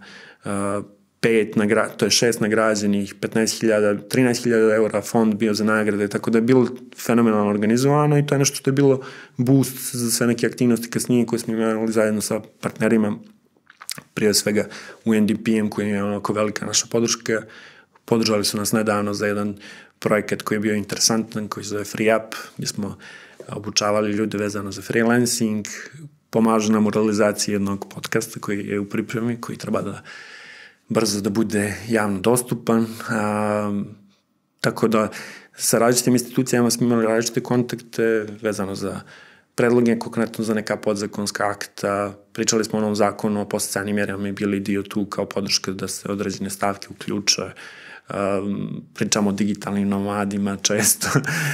6 nagrađenih, 13.000 eura fond bio za nagrade, tako da je bilo fenomenalno organizovano i to je nešto što je bilo boost za sve neke aktivnosti kasnije koje smo imali zajedno sa partnerima, prije svega UNDP-em koji je onako velika naša podrška. Podržali su nas nedavno za jedan projekat koji je bio interesantan, koji se zove Free Up, gdje smo obučavali ljude vezano za freelancing, pomažu nam u realizaciji jednog podcasta koji je u pripremi, koji treba da brzo da bude javno dostupan. Tako da sa različitim institucijama smo imali različite kontakte vezano za predloge, konkretno za neka podzakonska akta. Pričali smo o onom zakonu o podsticajnim mjerama i bili dio tu kao podrška da se određene stavke uključe. Pričamo o digitalnim nomadima često.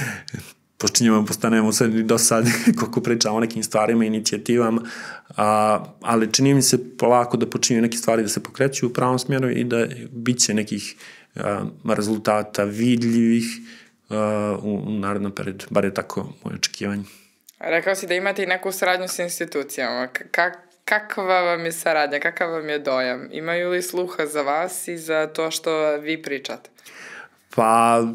Postanemo sve dosad koliko pričamo o nekim stvarima, inicijativama, ali čini mi se polako da počinju neke stvari da se pokreću u pravom smjeru i da bit će nekih rezultata vidljivih u narednom periodu, bar je tako moje očekivanje. Rekao si da imate i neku saradnju sa institucijama. Kakva vam je saradnja, kakav vam je dojam? Imaju li sluha za vas i za to što vi pričate? Pa,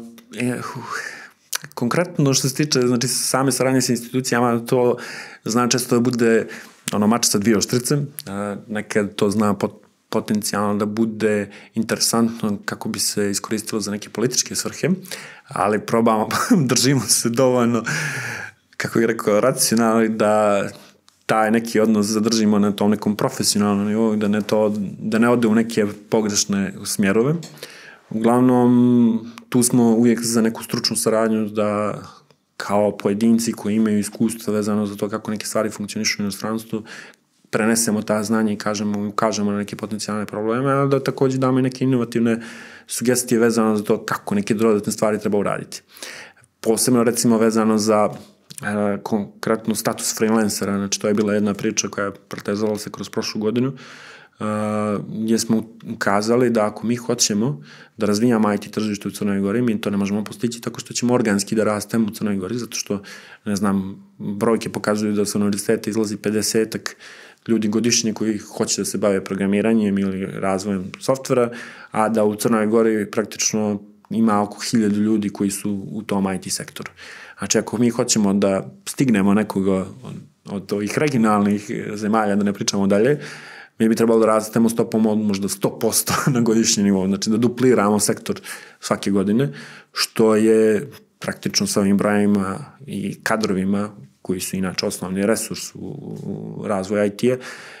konkretno što se tiče same saradnje sa institucijama, to zna često da bude mač sa dvije oštrice. Nekad to zna potencijalno da bude interesantno kako bi se iskoristilo za neke političke svrhe, ali probamo, držimo se dovoljno, kako bih rekao, racionalno da taj neki odnos zadržimo na tom nekom profesionalnom nivou, da ne ode u neke pogrešne smjerove. Uglavnom, tu smo uvijek za neku stručnu saradnju da kao pojedinci koji imaju iskustva vezano za to kako neke stvari funkcionišu u inostranstvu, prenesemo ta znanja i ukažemo na neke potencijalne probleme, ali da takođe damo i neke inovativne sugestije vezano za to kako neke dodatne stvari treba uraditi. Posebno recimo vezano za konkretno status freelancera, znači to je bila jedna priča koja je protezovala se kroz prošlu godinu, gdje smo ukazali da ako mi hoćemo da razvijamo IT tržište u Crnoj Gori, mi to ne možemo postići tako što ćemo organski da rastemo u Crnoj Gori, zato što, ne znam, brojke pokazuju da sa univerziteta izlazi 50-ak ljudi godišnje koji hoće da se bave programiranjem ili razvojem softvera, a da u Crnoj Gori praktično ima oko 1000 ljudi koji su u tom IT sektoru. Znači, ako mi hoćemo da stignemo nekoga od ovih regionalnih zemalja, da ne pričamo dalje, mi bi trebalo da rastemo stopom od možda 100% na godišnji nivou, znači da dupliramo sektor svake godine, što je praktično sa ovim brojima i kadrovima, koji su inače osnovni resurs u razvoju IT-a,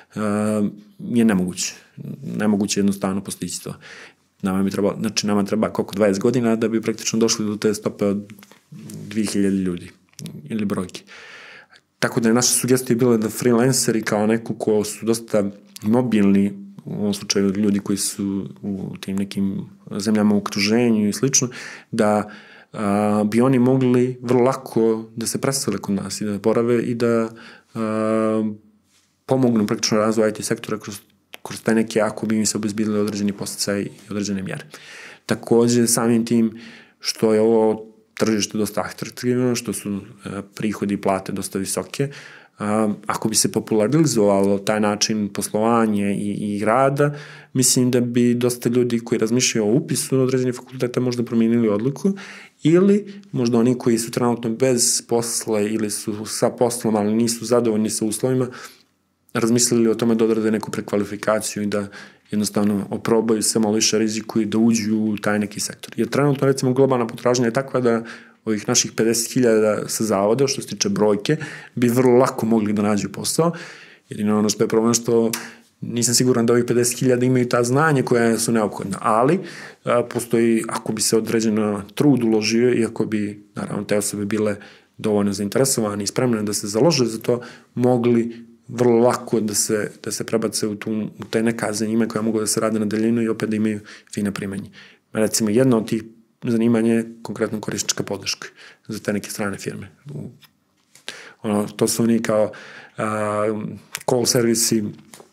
je nemoguće. Nemoguće jednostavno postići to. Nama treba koliko 20 godina da bi praktično došli do te stope od 2000 ljudi ili brojke. Tako da je naša sugestija bila da freelanceri kao neko ko su dosta mobilni, u ovom slučaju ljudi koji su u tim nekim zemljama u okruženju i slično, da bi oni mogli vrlo lako da se presele kod nas i da borave i da pomognu praktično razvoju IT sektora kroz taj neki ako bi mi se obezbedili određeni posticaj i određene mjere. Takođe, samim tim što je ovo tržište dosta atraktivno, što su prihodi i plate dosta visoke, ako bi se popularizovalo taj način poslovanja i rada, mislim da bi dosta ljudi koji razmišljaju o upisu na određenih fakulteta možda promijenili odluku, ili možda oni koji su trenutno bez posla ili su sa poslom, ali nisu zadovoljni sa uslovima, razmislili o tome da odrade neku prekvalifikaciju i da jednostavno oprobaju se malo više riziku i da uđu u taj neki sektor. Jer trenutno, recimo, globalna potražnja je takva da ovih naših 50.000 sa zavoda, što se tiče brojke, bi vrlo lako mogli da nađu posao. Jedino ono što je problem što nisam siguran da ovih 50.000 imaju ta znanje koja su neophodna, ali postoji, ako bi se određeno trud uložio i ako bi, naravno, te osobe bile dovoljno zainteresovane i spremne da se založe za to, mogli vrlo lako da se prebace u te neka zanimanja koja mogu da se rade na daljinu i opet da imaju fine primanje. Recimo, jedno od tih zanimanja je konkretno korisnička podrška za te neke strane firme. To su oni kao call servisi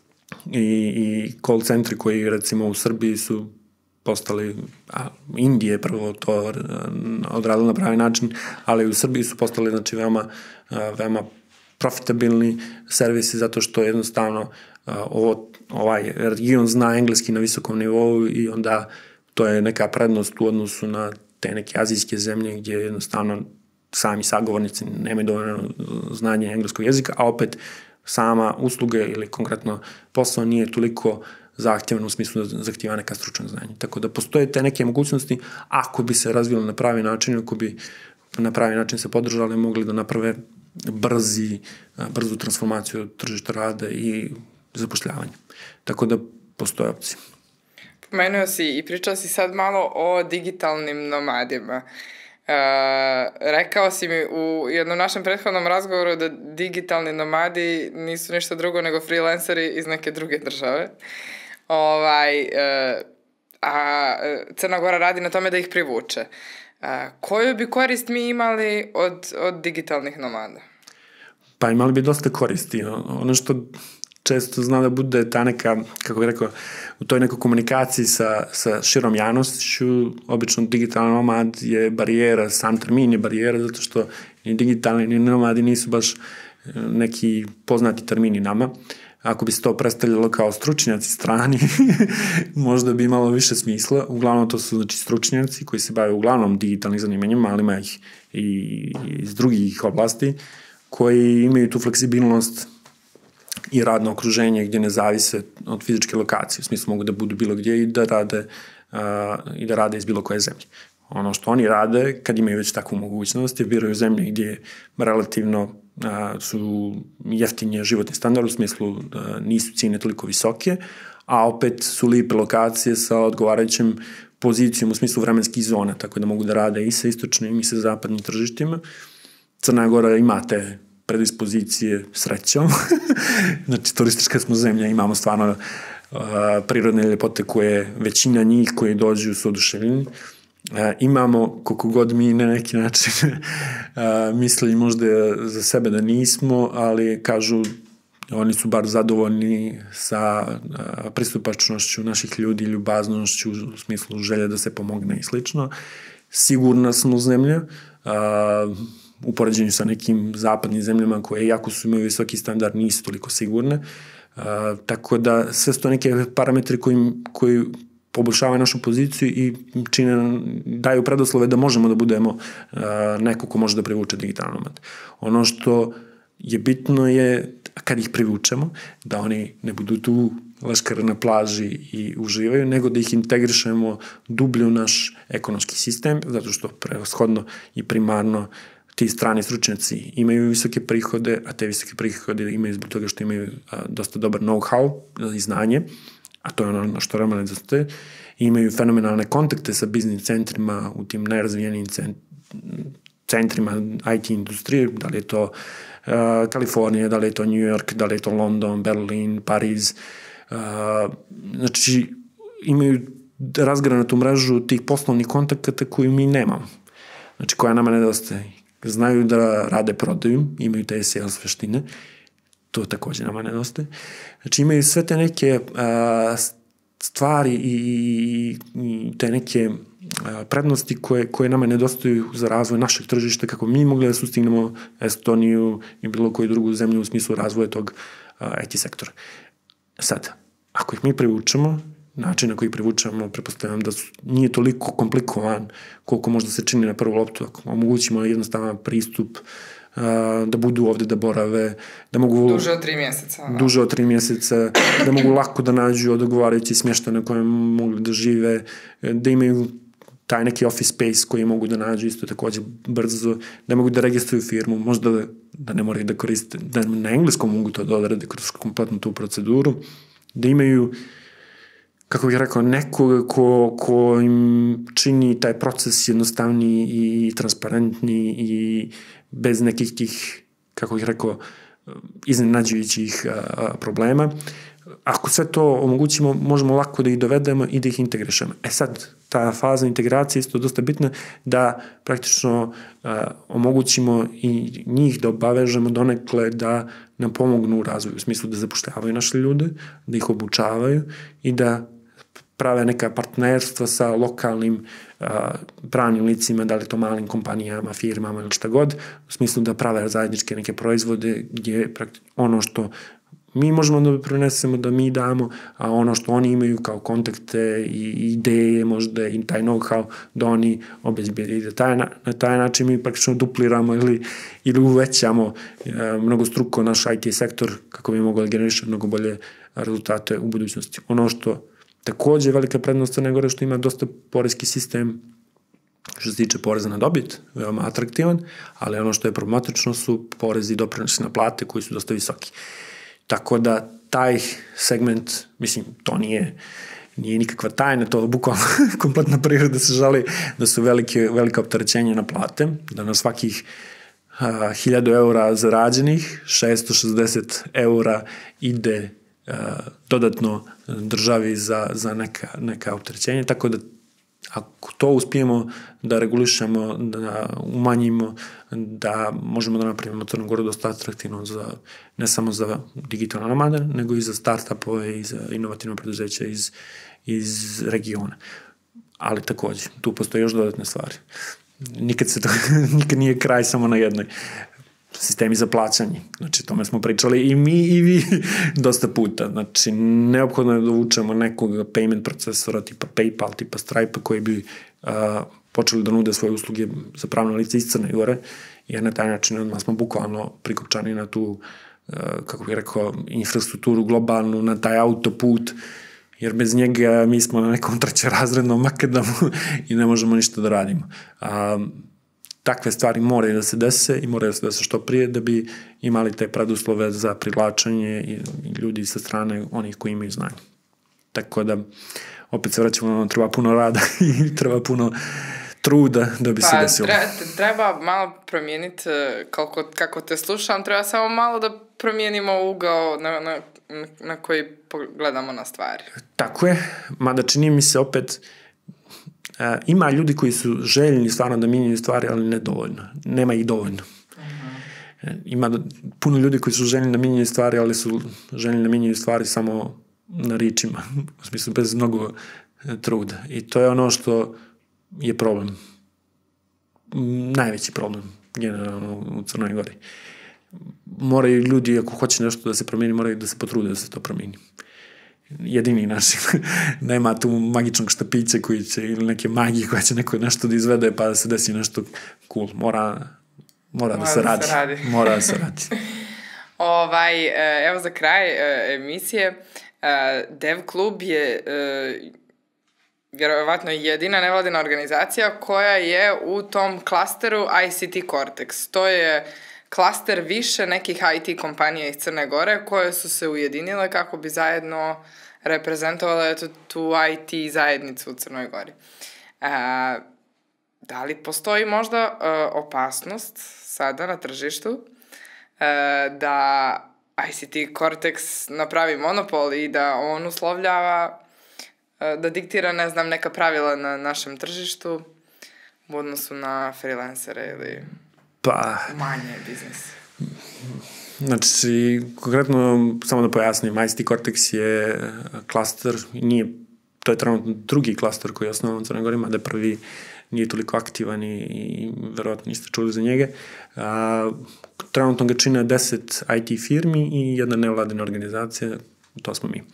i call centri koji recimo u Srbiji su postali, Indije je prvo to odradila na pravi način, ali u Srbiji su postali znači veoma profitabilni servisi zato što jednostavno ovaj region zna engleski na visokom nivou i onda to je neka prednost u odnosu na te neke azijske zemlje gdje jednostavno sami sagovornici nemaju dovoljno znanje engleskog jezika, a opet sama usluga ili konkretno posao nije toliko zahtjevan u smislu da zahtjeva neka stručna znanja. Tako da postoje te neke mogućnosti ako bi se razvilo na pravi način, ako bi na pravi način se podržali, mogli da naprave brzu transformaciju tržišta rada i zapošljavanja. Tako da postoje opcije. Pomenuo si i pričao si sad malo o digitalnim nomadima. Rekao si mi u jednom našem prethodnom razgovoru da digitalni nomadi nisu ništa drugo nego freelanceri iz neke druge države. A Crna Gora radi na tome da ih privuče. Koju bi korist mi imali od digitalnih nomada? Pa imali bi dosta koristi. Ono što često zna da bude ta neka, kako bih rekao, u toj nekoj komunikaciji sa širom javnošću, obično digitalni nomad je barijera, sam termin je barijera, zato što ni digitalni ni nomadi nisu baš neki poznati termini nama. Ako bi se to predstavljalo kao stručnjaci strani, možda bi imalo više smisla. Uglavnom to su znači stručnjaci koji se bave uglavnom digitalnim zanimanjima, ali ima ih i iz drugih oblasti, koji imaju tu fleksibilnost i radno okruženje gdje ne zavise od fizičke lokacije. U smislu mogu da budu bilo gdje i da rade iz bilo koje zemlje. Ono što oni rade, kad imaju već takvu mogućnost, je biraju zemlje gdje relativno su jeftinije životni standard, u smislu nisu cijene toliko visoke, a opet su lipe lokacije sa odgovarajućim pozicijom u smislu vremenskih zona, tako da mogu da rade i sa istočnim i sa zapadnim tržištima. Crna Gora ima te predispozicije srećom. Znači, turistička smo zemlja, imamo stvarno prirodne ljepote koje većina njih koji dođu su oduševljeni. Imamo, koliko god mi na neki način mislili možda za sebe da nismo, ali kažu oni su bar zadovoljni sa pristupačnošću naših ljudi, ljubaznošću u smislu želje da se pomogne i slično. Sigurna smo zemlja, u poređenju sa nekim zapadnim zemljama koje iako su imaju visoki standard nisu toliko sigurne. Tako da sve su to neke parametri koji poboljšavaju našu poziciju i daju predoslove da možemo da budemo neko ko može da privuče digitalni nomad. Ono što je bitno je kad ih privučemo, da oni ne budu tu leškare na plaži i uživaju, nego da ih integrišemo dublje u naš ekonomski sistem, zato što prevashodno i primarno ti strani stručnjaci imaju visoke prihode, a te visoke prihode imaju zbog toga što imaju dosta dobar know-how i znanje, a to je ono što realno nedostaje. Imaju fenomenalne kontakte sa biznis centrima u tim najrazvijenim centrima IT industrije, da li je to Kalifornija, da li je to New York, da li je to London, Berlin, Pariz. Znači, imaju razgranatu mrežu tih poslovnih kontakata koju mi nemamo. Znači, koja nama nedostaje. Znaju da rade prodaju, imaju te sales veštine, to takođe nama nedostaje. Znači imaju sve te neke stvari i te neke prednosti koje nama nedostaju za razvoj našeg tržišta, kako mi mogli da sustignemo Estoniju i bilo koju drugu zemlju u smislu razvoja tog IT sektora. Sad, ako ih mi privučemo, način na koji privučemo, prepostavljam da nije toliko komplikovan koliko možda se čini na prvu loptu, ako omogućimo jednostavan pristup, da budu ovde, da borave, da mogu... Duže od 3 mjeseca. Duže od 3 mjeseca, da mogu lako da nađu odgovarajući smještaj na kojem mogli da žive, da imaju taj neki office space koji mogu da nađu isto takođe brzo, da mogu da registruju firmu, možda da ne moraju da koriste, da na engleskom mogu to da odrade kroz kompletnu tu proceduru, da imaju, kako bih rekao, nekoga ko im čini taj proces jednostavniji i transparentniji i bez nekih tih, kako bih rekao, iznenađujućih problema. Ako sve to omogućimo, možemo lako da ih dovedemo i da ih integrišemo. Sad, ta faza integracije je isto dosta bitna, da praktično omogućimo i njih da obavežemo donekle da nam pomognu u razvoju, u smislu da zapošljavaju naše ljude, da ih obučavaju i da prave neka partnerstva sa lokalnim pravnim licima, da li to malim kompanijama, firmama ili šta god, u smislu da prave zajedničke neke proizvode gdje ono što mi možemo da prenesemo, da mi damo, a ono što oni imaju kao kontakte i ideje, možda i taj know-how, da oni obezbedi. Na taj način mi praktično dupliramo ili uvećamo mnogostruko naš IT sektor kako bi mogli generirati mnogo bolje rezultate u budućnosti. Ono što takođe je velika prednost Crne Gore, što ima dosta poreski sistem što se tiče poreza na dobit, veoma atraktivan, ali ono što je problematično su porezi i doprinosi na plate koji su dosta visoki. Tako da taj segment, mislim, to nije nikakva tajna, to je bukvalno kompletna priroda se žali da su velika opterećenja na plate, da na svakih 1000 eura zarađenih, 660 eura ide dodatno državi za neka opterećenja, tako da ako to uspijemo da regulišemo, da umanjimo, da možemo da napravimo Crnu Goru dosta atraktivno ne samo za digitalne nomade, nego i za start-upove i za inovativne preduzeća iz regiona. Ali takođe, tu postoje još dodatne stvari. Nikad nije kraj samo na jednoj. Sistemi za plaćanje. Znači, tome smo pričali i mi i vi dosta puta. Znači, neophodno je da uvučemo nekog payment procesora tipa PayPal, tipa Stripe, koji bi počeli da nude svoje usluge za pravno lice iz Crne Gore, jer na taj način odmah smo bukvalno prikopčani na tu, kako bih rekao, infrastrukturu globalnu, na taj autoput, jer bez njega mi smo na nekom trećerazrednom makadamu i ne možemo ništa da radimo. Takve stvari moraju da se dese i moraju da se dese što prije da bi imali te preduslove za privlačenje i ljudi sa strane onih koji imaju znanje. Tako da, opet se vraćamo, treba puno rada i treba puno truda da bi se desilo. Treba malo promijeniti, kako te slušam, treba samo malo da promijenimo ugao na koji gledamo na stvari. Tako je, mada čini mi se opet ima ljudi koji su željeni stvarno da mijenjaju stvari, ali ne dovoljno. Nema ih dovoljno. Ima puno ljudi koji su željeni da mijenjaju stvari, ali su željeni da mijenjaju stvari samo na ričima. U smislu, bez mnogo truda. I to je ono što je problem. Najveći problem generalno u Crnoj Gori. Moraju ljudi, ako hoće nešto da se promijeni, moraju da se potrude da se to promijeni. Jedini način. Nema tu magičnog štapića koji će, ili neke magije koja će neko nešto da izvede pa da se desi nešto cool. Mora da se radi. Mora da se radi. Evo za kraj emisije, Dev klub je vjerovatno jedina nevladina organizacija koja je u tom klasteru ICT Cortex. To je klaster više nekih IT kompanija iz Crne Gore koje su se ujedinile kako bi zajedno reprezentovale tu IT zajednicu u Crnoj Gori. Da li postoji možda opasnost sada na tržištu da ICT Cortex napravi monopol i da on uslovljava, da diktira, ne znam, neka pravila na našem tržištu u odnosu na freelancere ili manje biznis? Znači, konkretno, samo da pojasnim, ICT Cortex je klaster, to je trenutno drugi klaster koji je osnovan u Crnoj Gori, mada prvi nije toliko aktivan i verovatno niste čuli za njega. Trenutno ga čine 10 IT firmi i jedna nevladina organizacija, to smo mi.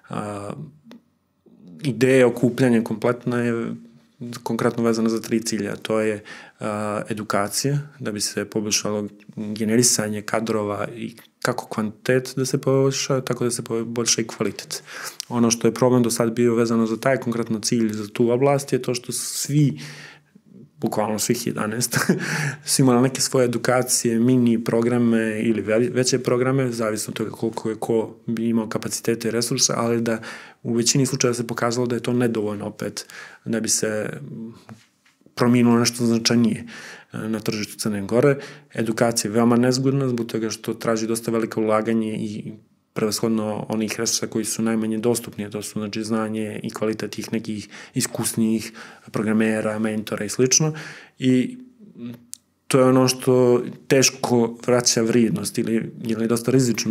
Ideja okupljanja kompletna je konkretno vezana za 3 cilja. To je edukacija, da bi se poboljšalo generisanje kadrova i kako kvantitet da se poboljša, tako da se poboljša i kvalitet. Ono što je problem do sad bio vezano za taj konkretno cilj, za tu oblast, je to što svi, bukvalno svih 11, su imali neke svoje edukacije, mini programe ili veće programe, zavisno od toga koliko je ko bi imao kapacitete i resursa, ali da u većini slučaja se pokazalo da je to nedovoljno opet, da bi se promijenilo nešto značajnije na tržištu Crne Gore. Edukacija je veoma nezgodna zbog toga što traži dosta veliko ulaganje i prevashodno onih resursa koji su najmanje dostupni, to su znači znanje i kvalitet tih nekih iskusnijih programera, mentora i slično. I to je ono što teško vraća vrijednost ili je dosta rizično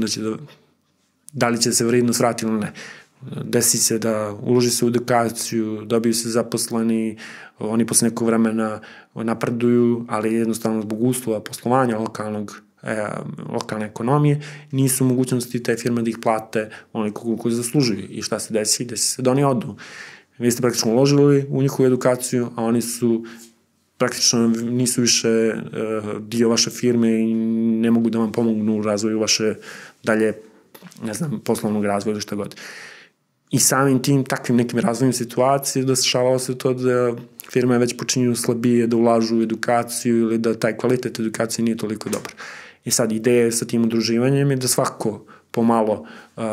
da li će se vrijednost vratiti ili ne. Desi se da uloži se u edukaciju, dobiju se zaposleni, oni posle nekog vremena napreduju, ali jednostavno zbog uslova poslovanja lokalne ekonomije nisu mogućnosti te firme da ih plate oni koliko zaslužuju. I šta se desi? Desi se da oni odu. Vi ste praktično uložili u njihovu edukaciju, a oni su praktično nisu više dio vaše firme i ne mogu da vam pomognu u razvoju vaše dalje, ne znam, poslovnog razvoja ili šta god. I samim tim takvim nekim razvojnim situacijama dešavalo se to da firme već počinju slabije da ulažu u edukaciju ili da taj kvalitet edukacije nije toliko dobar. I sad ideja sa tim udruživanjem je da svako pomalo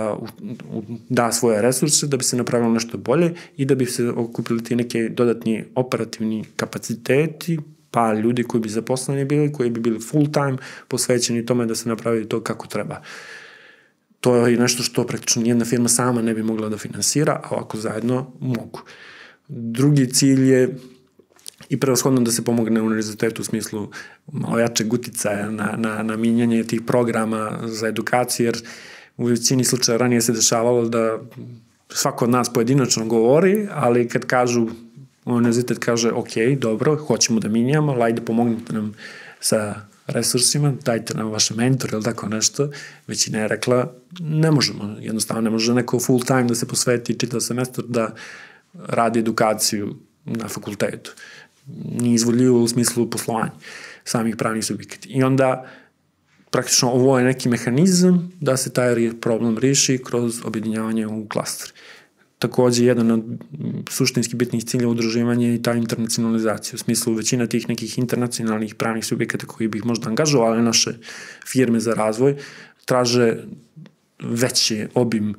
da svoje resurse da bi se napravilo nešto bolje i da bi se okupili ti neke dodatni operativni kapaciteti, pa ljudi koji bi zaposleni bili, koji bi bili full time posvećeni tome da se napravi to kako treba. To je nešto što praktično jedna firma sama ne bi mogla da finansira, a ovako zajedno mogu. Drugi cilj je i prevashodno da se pomogne univerzitetu u smislu malo jačeg uticaja na minjanje tih programa za edukaciju, jer u većini slučaja ranije se dešavalo da svako od nas pojedinačno govori, ali kad kažu, univerzitet kaže ok, dobro, hoćemo da minjamo, ali ajde pomognite nam sa resursima, dajte nam vaše mentore ili tako nešto, većina je rekla ne možemo, jednostavno ne može neko full time da se posveti čitav semestar da radi edukaciju na fakultetu. Nije izvodljivo u smislu poslovanja samih pravnih subjekata. I onda praktično ovo je neki mehanizam da se taj problem riješi kroz objedinjavanje u klaster. Također, jedan od suštinski bitnih cilja udruživanja je i ta internacionalizacija. U smislu većina tih nekih internacionalnih pravnih subjekata koji bi ih možda angažovali naše firme za razvoj traže veći obim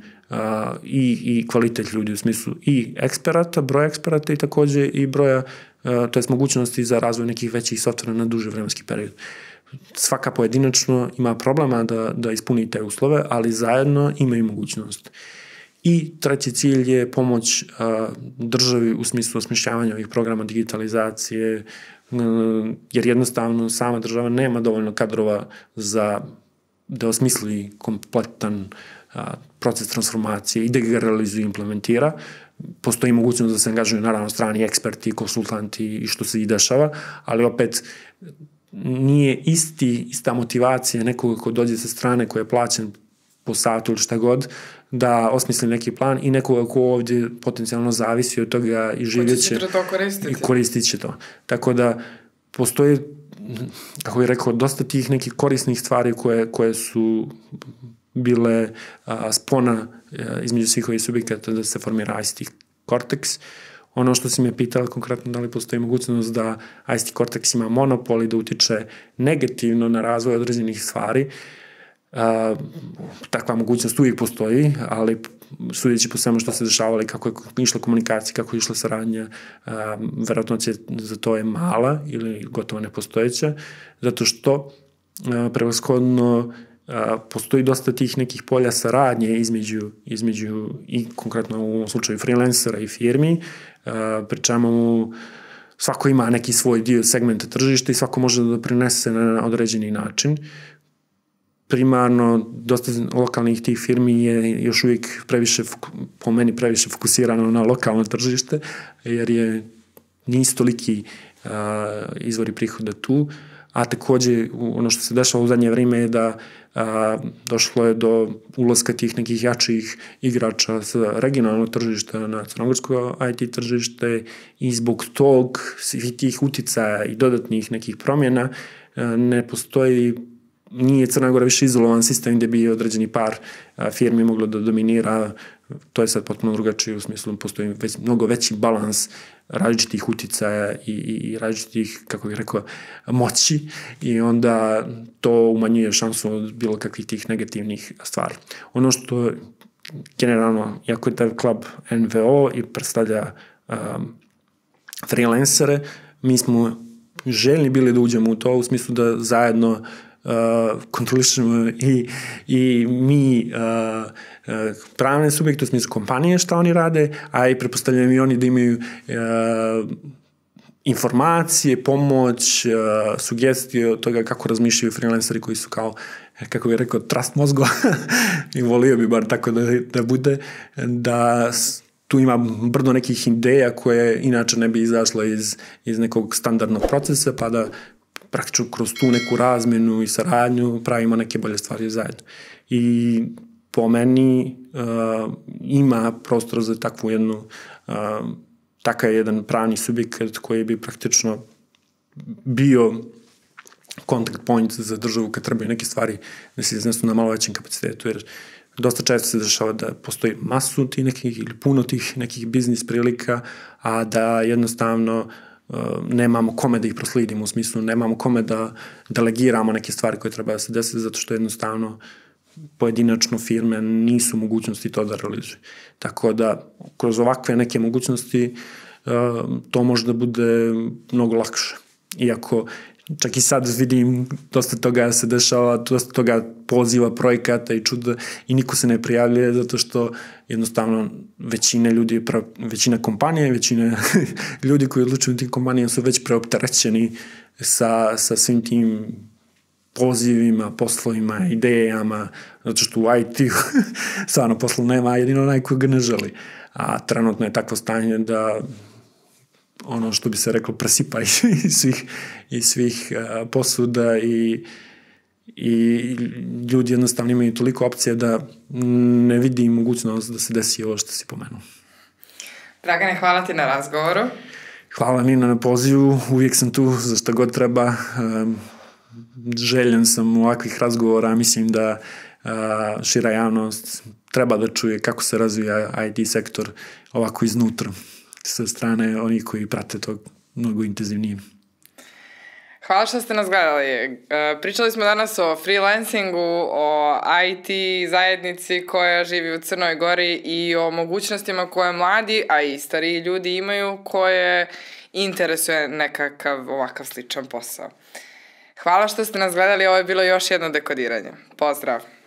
i kvalitet ljudi u smislu i eksperata, broja eksperata i također i broja, to je mogućnosti za razvoj nekih većih softvera na duži vremenski period. Svaka pojedinačno ima problema da ispuni te uslove, ali zajedno imaju mogućnost. I treći cilj je pomoć državi u smislu osmišljavanja ovih programa digitalizacije, jer jednostavno sama država nema dovoljno kadrova da osmisli kompletan proces transformacije i da ga realizuje i implementira. Postoji mogućnost da se angažuju naravno strani eksperti, konsultanti i što se i dešava, ali opet nije ista motivacija nekoga ko dođe sa strane koja je plaćen po satu ili šta god, da osmisli neki plan i nekoga ko ovdje potencijalno zavisi od toga i živjet će i koristit će to. Tako da postoji, kako bih rekao, dosta tih nekih korisnih stvari koje su bile spona između svih ovih subjekata da se formira ICT Cortex. Ono što si me pitala konkretno, da li postoji mogućnost da ICT Cortex ima monopol i da utiče negativno na razvoj određenih stvari, takva mogućnost uvijek postoji, ali sudeći po svemu što se dešavalo i kako je išla komunikacija, kako je išla saradnja, verovatnoća za to je mala ili gotovo nepostojeća, zato što prevashodno postoji dosta tih nekih polja saradnje između i konkretno u ovom slučaju freelancera i firmi, pri čemu svako ima neki svoj dio segmenta tržišta i svako može da doprinese na određeni način. primarno dosta lokalnih tih firmi je još uvijek po meni previše fokusirano na lokalno tržište, jer nisu toliki izvori prihoda tu, a takođe ono što se dešava u zadnje vrijeme je da došlo je do ulaska tih nekih jačih igrača sa regionalnog tržišta na crnogorsko IT tržište i zbog tog svih tih uticaja i dodatnih nekih promjena ne postoji, nije Crna Gora više izolovan sistem gdje bi određeni par firmi moglo da dominira. To je sad potpuno drugačije, u smislu postoji mnogo veći balans različitih uticaja i različitih, kako bih rekao, moći i onda to umanjuje šansu od bilo kakvih tih negativnih stvari. Ono što generalno, jako je taj klub NVO i predstavlja freelancere, mi smo željni bili da uđemo u to, u smislu da zajedno kontrolišemo i mi pravne subjekte, u smislu kompanije šta oni rade, a i pretpostavljam i oni da imaju informacije, pomoć, sugestije od toga kako razmišljaju freelanceri koji su kao, kako bih rekao, trust mozgova i volio bi bar tako da bude, da tu ima brdo nekih ideja koje inače ne bi izašla iz nekog standardnog procesa, pa da praktično kroz tu neku razmjenu i saradnju pravimo neke bolje stvari zajedno. I po meni ima prostor za takvu jednu, takav jedan pravni subjekt koji bi praktično bio contact point za državu kad trebaju neke stvari da se iznesu na malo većem kapacitetu, jer dosta često se dešava da postoji masu tih nekih ili puno tih nekih biznis prilika, a da jednostavno nemamo kome da ih proslijedimo, u smislu nemamo kome da delegiramo neke stvari koje treba da se desi, zato što jednostavno pojedinačno firme nisu mogućnosti to da realizuju. Tako da kroz ovakve neke mogućnosti to može da bude mnogo lakše. Iako čak i sad vidim dosta toga se dešava, dosta toga poziva projekata i čuda i niko se ne prijavljuje zato što jednostavno većina ljudi, većina kompanije, većina ljudi koji odlučuju tim kompanijama su već preopterećeni sa svim tim pozivima, poslovima, idejama, zato što u IT stvarno posla nema, jedino onaj koji ga ne želi. A trenutno je takvo stanje da ono što bi se reklo presipa iz svih posuda i ljudi jednostavno imaju toliko opcija da ne vidi mogućnost da se desi ovo što si pomenuo. Dragane, hvala ti na razgovoru. Hvala Nina na pozivu, uvijek sam tu za šta god treba. Željen sam ovakvih razgovora, mislim da šira javnost treba da čuje kako se razvija IT sektor ovako iznutra, sa strane onih koji prate to mnogo intenzivnije. Hvala što ste nas gledali. Pričali smo danas o freelancingu, o IT zajednici koja živi u Crnoj Gori i o mogućnostima koje mladi, a i stariji ljudi imaju koje interesuje nekakav ovakav sličan posao. Hvala što ste nas gledali, ovo je bilo još jedno dekodiranje. Pozdrav!